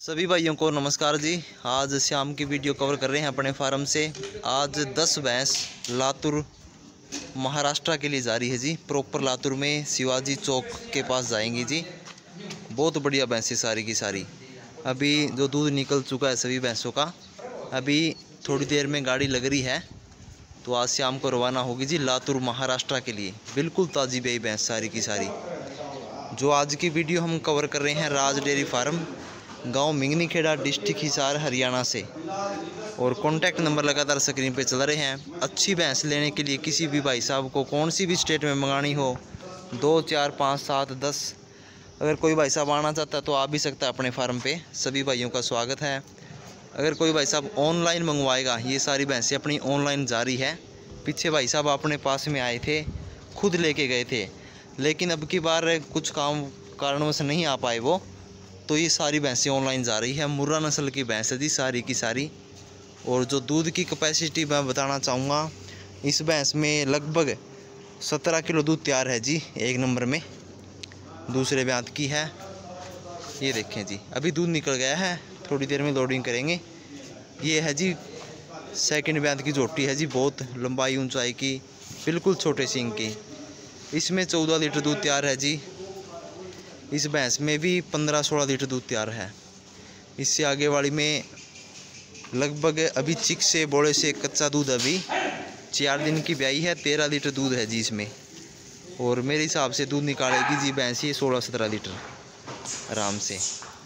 सभी भाइयों को नमस्कार जी। आज शाम की वीडियो कवर कर रहे हैं अपने फार्म से। आज 10 भैंस लातूर महाराष्ट्र के लिए जा रही है जी। प्रॉपर लातूर में शिवाजी चौक के पास जाएंगी जी। बहुत बढ़िया भैंसें सारी की सारी। अभी जो दूध निकल चुका है सभी भैंसों का, अभी थोड़ी देर में गाड़ी लग रही है तो आज शाम को रवाना होगी जी लातूर महाराष्ट्र के लिए। बिल्कुल ताज़ी बेई भैंस सारी की सारी। जो आज की वीडियो हम कवर कर रहे हैं राज डेयरी फार्म, गांव मिंगनी खेड़ा, डिस्ट्रिक्ट हिसार, हरियाणा से। और कॉन्टैक्ट नंबर लगातार स्क्रीन पे चल रहे हैं। अच्छी भैंस लेने के लिए किसी भी भाई साहब को कौन सी भी स्टेट में मंगानी हो, 2, 4, 5, 7, 10, अगर कोई भाई साहब आना चाहता है तो आ भी सकता है अपने फार्म पे। सभी भाइयों का स्वागत है। अगर कोई भाई साहब ऑनलाइन मंगवाएगा, ये सारी भैंसें अपनी ऑनलाइन जारी है। पीछे भाई साहब अपने पास में आए थे, खुद लेके गए थे, लेकिन अब की बार कुछ कारणवश नहीं आ पाए वो, तो ये सारी भैंसें ऑनलाइन जा रही है। मुर्रा नस्ल की भैंस है जी सारी की सारी। और जो दूध की कैपेसिटी मैं बताना चाहूँगा, इस भैंस में लगभग 17 किलो दूध तैयार है जी। एक नंबर में दूसरे ब्यात की है। ये देखें जी, अभी दूध निकल गया है, थोड़ी देर में लोडिंग करेंगे। ये है जी सेकंड ब्यात की जोटी है जी। बहुत लंबाई ऊंचाई की, बिल्कुल छोटे सींग की। इसमें 14 लीटर दूध तैयार है जी। इस भैंस में भी 15-16 लीटर दूध तैयार है। इससे आगे वाली में लगभग अभी चिक से बोड़े से कच्चा दूध अभी 4 दिन की ब्याई है। 13 लीटर दूध है जी इसमें। और मेरे हिसाब से दूध निकालेगी जी भैंस ये 16-17 लीटर आराम से।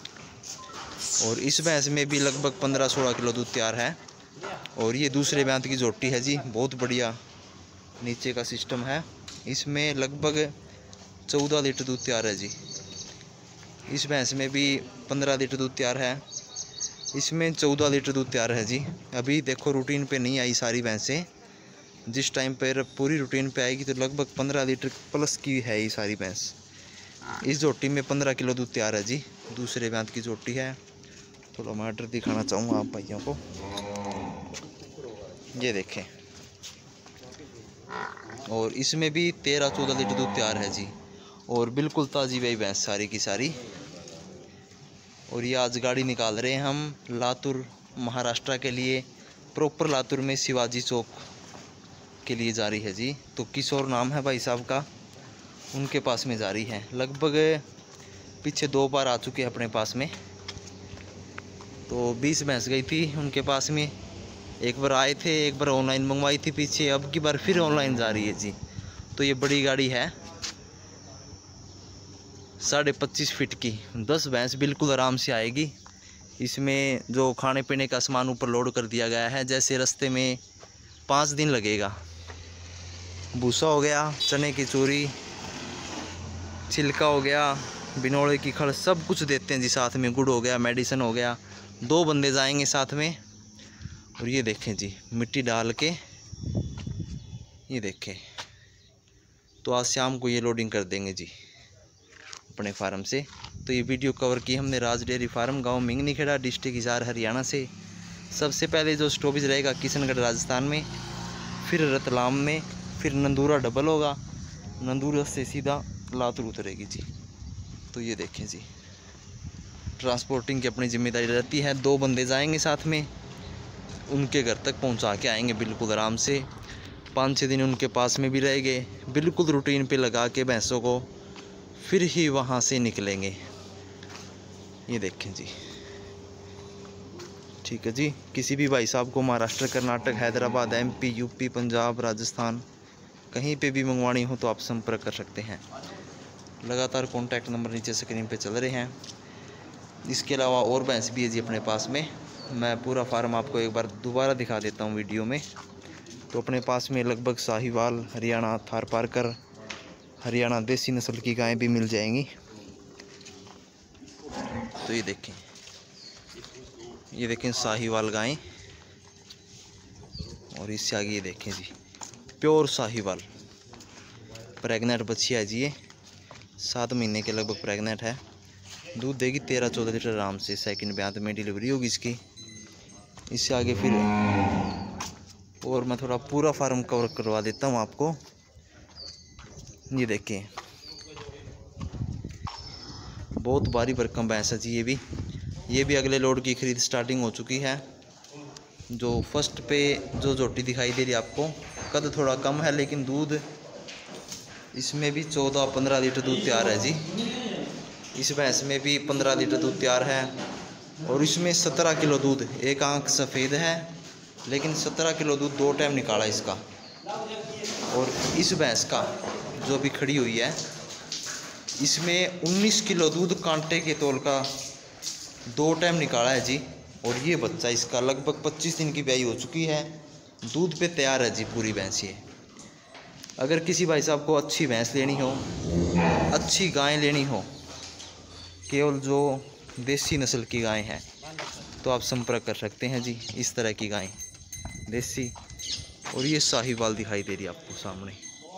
और इस भैंस में भी लगभग 15-16 किलो दूध तैयार है। और ये दूसरे ब्यात की जोटी है जी। बहुत बढ़िया नीचे का सिस्टम है। इसमें लगभग 14 लीटर दूध तैयार है जी। इस भैंस में भी 15 लीटर दूध तैयार है। इसमें 14 लीटर दूध तैयार है जी। अभी देखो रूटीन पे नहीं आई सारी भैंसें। जिस टाइम पर पूरी रूटीन पे आएगी तो लगभग 15 लीटर प्लस की है ये सारी भैंस। इस जोटी में 15 किलो दूध तैयार है जी। दूसरे ब्यात की जोटी है। थोड़ा मटर दिखाना चाहूँगा आप भाइयों को। ये देखें। और इसमें भी 13-14 लीटर दूध तैयार है जी। और बिल्कुल ताज़ी वही भैंस सारी की सारी। और ये आज गाड़ी निकाल रहे हैं हम लातूर महाराष्ट्र के लिए। प्रॉपर लातूर में शिवाजी चौक के लिए जा रही है जी। तो किशोर नाम है भाई साहब का, उनके पास में जा रही है। लगभग पीछे 2 बार आ चुके हैं अपने पास में। तो 20 भैंस गई थी उनके पास में। एक बार आए थे, एक बार ऑनलाइन मंगवाई थी पीछे, अब की बार फिर ऑनलाइन जा रही है जी। तो ये बड़ी गाड़ी है 25.5 फीट की। 10 भैंस बिल्कुल आराम से आएगी। इसमें जो खाने पीने का सामान ऊपर लोड कर दिया गया है। जैसे रास्ते में 5 दिन लगेगा। भूसा हो गया, चने की चूरी, छिलका हो गया, बिनोड़े की खड़, सब कुछ देते हैं जी साथ में। गुड़ हो गया, मेडिसिन हो गया। 2 बंदे जाएंगे साथ में। और ये देखें जी, मिट्टी डाल के ये देखें। तो आज शाम को ये लोडिंग कर देंगे जी अपने फार्म से। तो ये वीडियो कवर की हमने राज डेयरी फार्म, गांव मिंगनी खेड़ा, डिस्ट्रिक्ट हिसार, हरियाणा से। सबसे पहले जो स्टॉपेज रहेगा किशनगढ़ राजस्थान में, फिर रतलाम में, फिर नंदूरा डबल होगा, नंदूरा से सीधा लातूर उतरेगी जी। तो ये देखें जी, ट्रांसपोर्टिंग की अपनी जिम्मेदारी रहती है। 2 बंदे जाएंगे साथ में, उनके घर तक पहुंचा के आएंगे बिल्कुल आराम से। 5-6 दिन उनके पास में भी रहेंगे, बिल्कुल रूटीन पे लगा के भैंसों को, फिर ही वहाँ से निकलेंगे। ये देखें जी, ठीक है जी। किसी भी भाई साहब को महाराष्ट्र, कर्नाटक, हैदराबाद, MP, UP, पंजाब, राजस्थान कहीं पे भी मंगवानी हो तो आप संपर्क कर सकते हैं। लगातार कॉन्टैक्ट नंबर नीचे स्क्रीन पे चल रहे हैं। इसके अलावा और भैंस भी है जी अपने पास में। मैं पूरा फार्म आपको एक बार दोबारा दिखा देता हूँ वीडियो में। तो अपने पास में लगभग साहिवाल, हरियाणा थार पारकर, हरियाणा देसी नस्ल की गायें भी मिल जाएंगी। तो ये देखें साहिवाल गायें। और इससे आगे ये देखें जी, प्योर साहिवाल प्रेग्नेंट बच्चिया है जी। ये 7 महीने के लगभग प्रेग्नेंट है। दूध देगी 13-14 लीटर आराम से। सेकंड ब्यात में डिलीवरी होगी इसकी। इससे आगे फिर और मैं थोड़ा पूरा फार्म कवर करवा देता हूँ आपको। ये देखें, बहुत भारी भरकम भैंस है जी। ये भी ये भी अगले लोड की खरीद स्टार्टिंग हो चुकी है। जो फर्स्ट पे जो झोटी दिखाई दे रही है आपको, कद थोड़ा कम है लेकिन दूध इसमें भी 14-15 लीटर दूध तैयार है जी। इस भैंस में भी 15 लीटर दूध तैयार है और इसमें 17 किलो दूध, एक आंख सफ़ेद है लेकिन 17 किलो दूध 2 टाइम निकाला इसका। और इस भैंस का जो अभी खड़ी हुई है इसमें 19 किलो दूध कांटे के तौल का 2 टाइम निकाला है जी। और ये बच्चा इसका लगभग 25 दिन की ब्याई हो चुकी है, दूध पे तैयार है जी पूरी भैंस ये। अगर किसी भाई साहब को अच्छी भैंस लेनी हो, अच्छी गाय लेनी हो, केवल जो देसी नस्ल की गाय है, तो आप संपर्क कर सकते हैं जी। इस तरह की गाय देसी, और ये साहिवाल दिखाई दे रही है आपको सामने।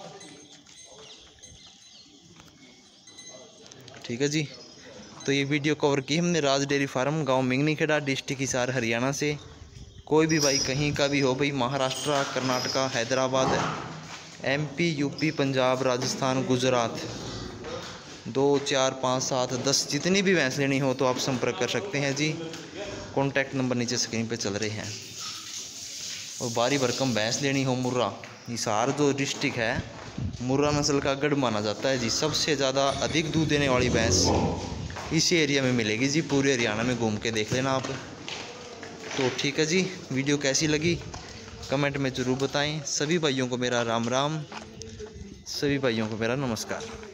ठीक है जी, तो ये वीडियो कवर की हमने राज डेयरी फार्म, गांव मिंगनी खेड़ा, डिस्ट्रिक्ट हिसार, हरियाणा से। कोई भी भाई कहीं का भी हो भाई, महाराष्ट्र, कर्नाटका, हैदराबाद, MP, UP, पंजाब, राजस्थान, गुजरात, 2, 4, 5, 7, 10 जितनी भी भैंस लेनी हो तो आप संपर्क कर सकते हैं जी। कॉन्टैक्ट नंबर नीचे स्क्रीन पे चल रहे हैं। और बारी भरकम भैंस लेनी हो, मुर्रा, हिसार जो डिस्ट्रिक्ट है, मुर्रा नस्ल का गढ़ माना जाता है जी। सबसे ज़्यादा अधिक दूध देने वाली भैंस इसी एरिया में मिलेगी जी। पूरे हरियाणा में घूम के देख लेना आप। तो ठीक है जी, वीडियो कैसी लगी कमेंट में ज़रूर बताएं। सभी भाइयों को मेरा राम राम, सभी भाइयों को मेरा नमस्कार।